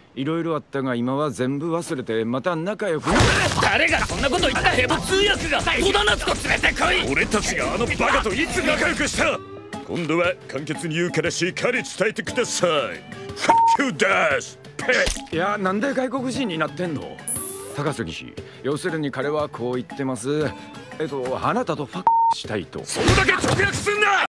いろいろあったが今は全部忘れてまた仲良く。 誰がそんなこと言った。ヘボ通訳が戸田夏子連れてこい。 俺たちがあのバカといつ仲良くした。今度は簡潔に言うからしっかり伝えてください。Fuck you です。 いや、なんで外国人になってんの。高杉氏、要するに彼はこう言ってます。あなたとファッしたいと。 そこだけ直訳すんな。